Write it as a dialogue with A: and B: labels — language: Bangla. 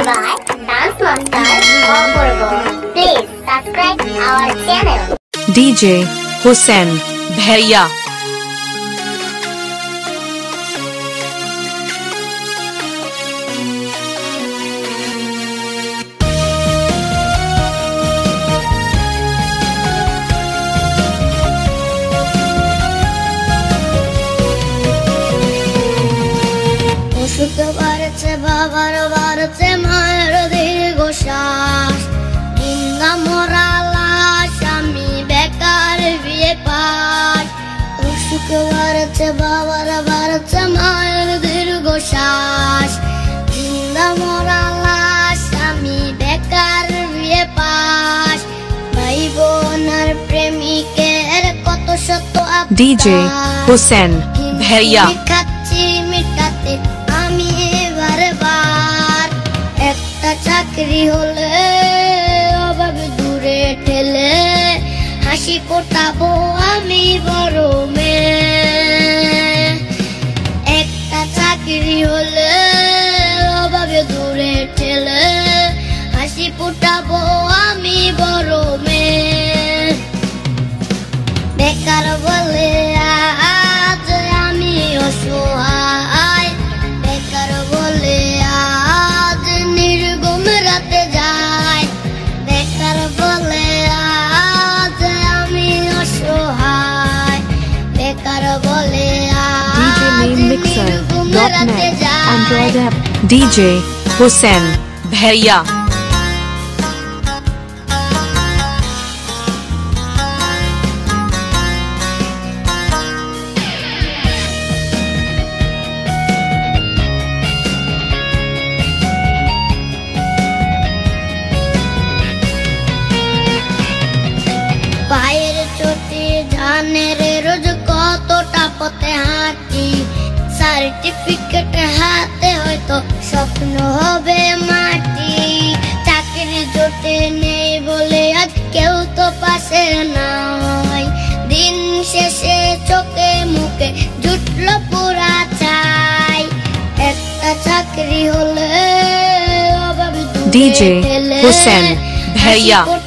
A: by Dance Monster Opurbo. Please subscribe our channel.
B: DJ Hussain Bhaiya.
C: বাড়ছে বাবার বাড়ছে মায়ের দীর্ঘ শ্বাস জিন্দা মরা লাশ আমি বেকার বিয়ে পাই অসুখ বাড়ছে বাবার বাড়ছে মায়ের দীর্ঘ শ্বাস জিন্দা মরা লাশ আমি বেকার বিয়ে পাই ভাই বোনের প্রেমিকের কত শত
B: DJ Hussain Bhaiya.
C: খাচ্ছি মিটাতে আমি বারবার একটা চাকরি হলে অভাব দূরে ঠেলে হাসি ফোটাবো আমি বড় মেয়ে একটা চাকরি হলে অভাব দূরে ঠেলে হাসি ফোটাবো আমি বড় মেয়ে বেকার বলে আজ আমি অসহায় বেকার বলে আজ নির্গম রাতে যাই বেকার বলে আজ আমি অসহায় বেকার বলে আজ নির্গম রাতে যাই
B: Android app DJ Hussain Bhaiya.
C: পায়ের চোটে জানের রোজ কতটা পথে হাঁটি সার্টিফিকেট হাতে হয়তো স্বপ্ন হবে মাটি চাকরি জোটে নেই বলে আজ কেউ তো পাশে নাই দিন শেষে চোখে মুখে জুটলো পুরা চাই একটা চাকরি হলে অভাব দূরে
B: DJ
C: ঠেলে
B: Hussain Bhaiya.